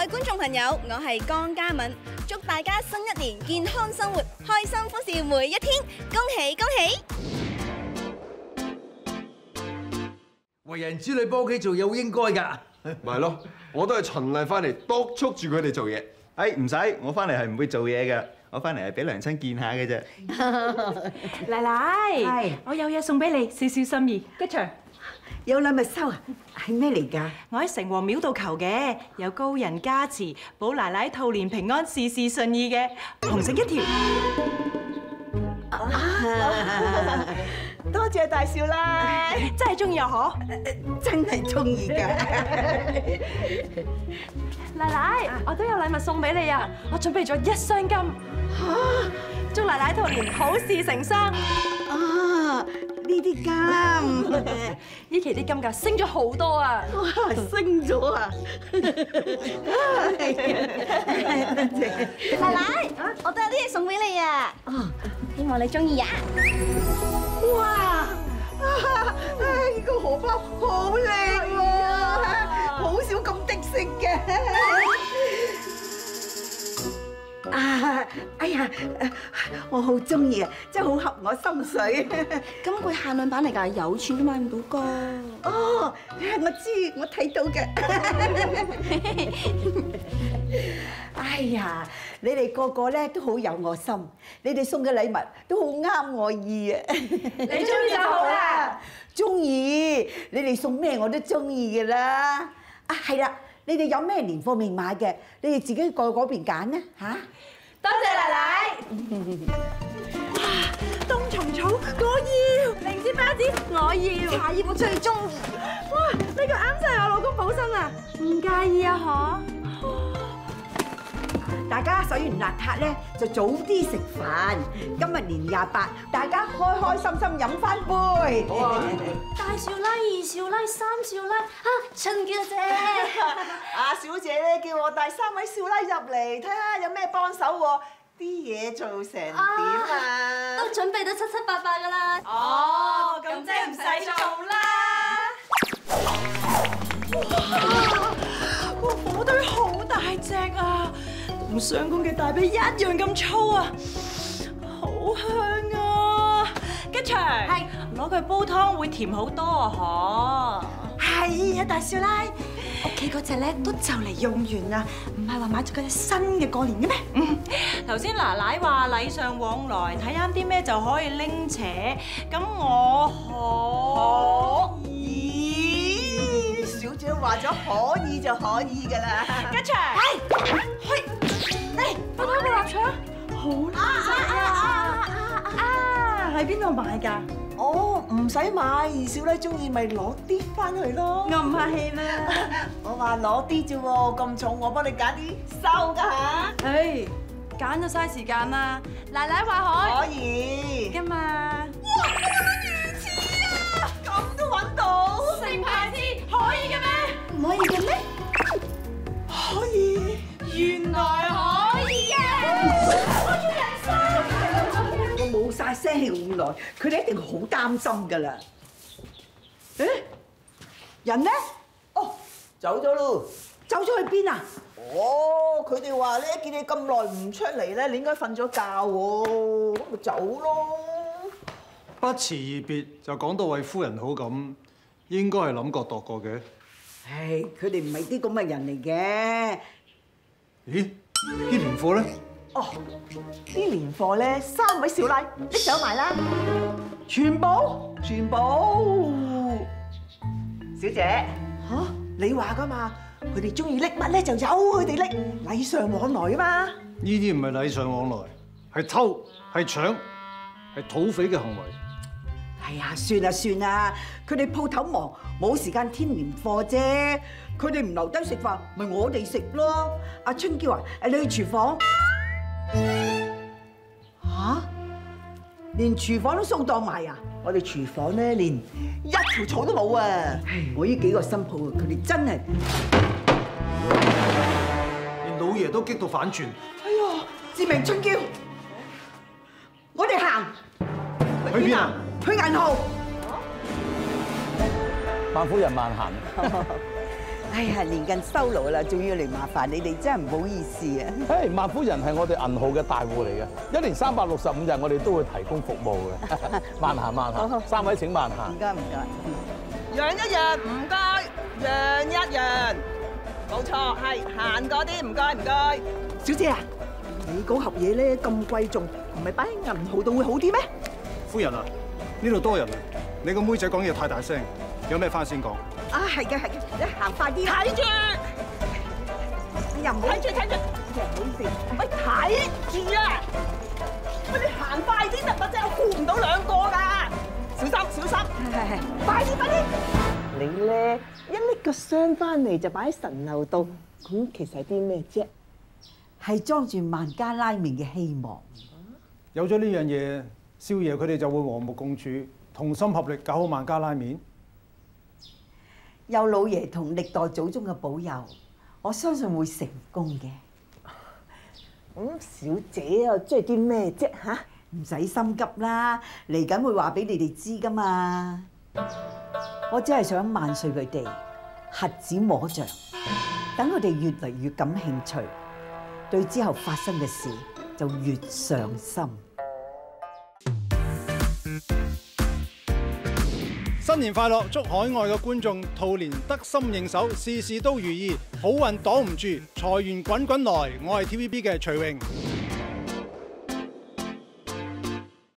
位觀眾朋友，我係江嘉敏，祝大家新一年健康生活，開心歡笑每一天，恭喜恭喜！ 為人子女幫屋企做嘢好應該㗎。 咪係咯，我都係循例翻嚟督促住佢哋做嘢。 唔使，我翻嚟係唔會做嘢嘅，我翻嚟係俾娘親見下嘅啫。 奶奶，我有嘢送俾你，少少心意。吉祥， 有禮物收啊？係咩嚟㗎？ 我喺城隍廟度求嘅，有高人加持，保奶奶兔年平安，事事順意嘅，紅繩一條。 多謝大少奶， 真係中意啊！嗬， 真係中意㗎。 奶奶，我都有禮物送俾你啊！我準備咗1箱金，祝奶奶兔年好事成雙。 啊！呢啲金， 呢期啲金價升咗好多啊！ 哇，升咗啊！ 奶奶，我都有啲嘢送俾你啊！希望你中意啊！ 哇！呢個荷包好靚喎，好少咁的色嘅。哎呀，我好中意啊，真係好合我心水。 今季限量版嚟㗎，有錢都買唔到㗎。 哦，我知，我睇到嘅。哎呀，你哋個個咧都好有我心，你哋送嘅禮物都好啱我意啊！你中意就好啦，中意，你哋送咩我都中意嘅啦。啊，係啦，你哋有咩年貨未買嘅，你哋自己過嗰邊揀啦嚇。 多謝奶奶。哇！冬蟲草我要，靈芝包子我要， 茶葉我最中意。 哇！呢個啱晒我老公補身啊，唔介意啊嗬？ 大家洗完邋遢咧，就早啲食飯。今日年28，大家開開心心飲翻杯。好啊！ 大少奶、二少奶、三少奶，春嬌姐。 阿小姐咧叫我帶3位少奶入嚟，睇下有咩幫手喎。啲嘢做成點啊？ 都準備到七七八八㗎啦。 哦，咁即係唔使做啦。哇！火堆好大隻啊，同相公嘅大髀一樣咁粗啊，好香啊！吉祥，係攞佢煲湯會甜好多啊！嗬，係啊，大少奶，屋企嗰隻咧都就嚟用完啦，唔係話買咗嗰隻新嘅過年嘅咩？頭先奶奶話禮尚往來，睇啱啲咩就可以拎扯，咁我可以。 小姐話咗可以就可以㗎啦。 吉祥，係，嚟幫我個臘腸，好靚啊！喺邊度買㗎？ 哦，唔使買，二少奶中意咪攞啲翻去咯。 我唔客氣啦。 我話攞啲啫喎，咁重我幫你揀啲收㗎嚇。 唉，揀咗嘥時間啦。奶奶話可以㗎嘛。 哇！魚翅啊，咁都揾到， 成排翅可以嘅咩？ 唔可以嘅咩？ 可以。 原來可以嘅。 我冇晒聲氣咁耐，佢哋一定好擔心㗎啦。誒，人呢？ 哦，走咗咯。 走咗去邊啊？ 哦，佢哋話咧，見你咁耐唔出嚟咧，你應該瞓咗覺喎，咁咪走咯。 不辭而別就講到為夫人好咁，應該係諗過度過嘅。 唉，佢哋唔係啲咁嘅人嚟嘅。 咦？啲年貨咧？ 哦，啲年貨咧，3位少奶拎走埋啦，全部。小姐，嚇你話㗎嘛？佢哋中意拎乜咧就由佢哋拎，禮尚往來啊嘛。 呢啲唔係禮尚往來，係偷、係搶、係土匪嘅行為。 哎呀，算啦，佢哋鋪頭忙，冇時間添年貨啫。佢哋唔留低食飯，咪我哋食咯。阿春嬌啊，你去廚房。嚇？連廚房都掃蕩埋啊！ 我哋廚房咧連一條草都冇啊！ 我呢幾個新抱啊，佢哋真係連老爺都激到反轉。 哎呀，志明春嬌，我哋行去邊啊？ 去銀號。 萬夫人慢行。 哎呀，年近收爐啦，仲要嚟麻煩你哋，真係唔好意思啊！ 誒，萬夫人係我哋銀號嘅大戶嚟嘅，1年365日我哋都會提供服務嘅。慢行慢行，3位請慢行。 唔該唔該。 讓一讓，唔該，讓一讓，冇錯，係行嗰啲，唔該唔該。小姐啊，你嗰盒嘢咧咁貴重，唔係擺喺銀號度會好啲咩？ 夫人啊，呢度多人啊，你個妹仔講嘢太大聲，有咩翻先講。 啊，係嘅係嘅，你行快啲，睇住，又唔好睇住睇住，唔好意思，喂，睇住啊！喂，你行快啲得唔得啫？我顧唔到兩個㗎，小心小心，係，快啲快啲！你咧一拎個箱翻嚟就擺喺神樓度，咁其實係啲咩啫？ 係裝住萬家拉麵嘅希望。 有咗呢樣嘢，少爺佢哋就會和睦共處，同心合力搞好萬家拉麵。 有老爺同歷代祖宗嘅保佑，我相信會成功嘅。 咁小姐又中意啲咩啫嚇？ 唔使心急啦，嚟緊會話俾你哋知噶嘛。我只係想萬歲佢哋瞎子摸象，等佢哋越嚟越感興趣，對之後發生嘅事就越上心。 新年快樂！祝海外嘅觀眾兔年得心應手，事事都如意，好運擋唔住，財源滾滾來。我係 TVB 嘅徐榮。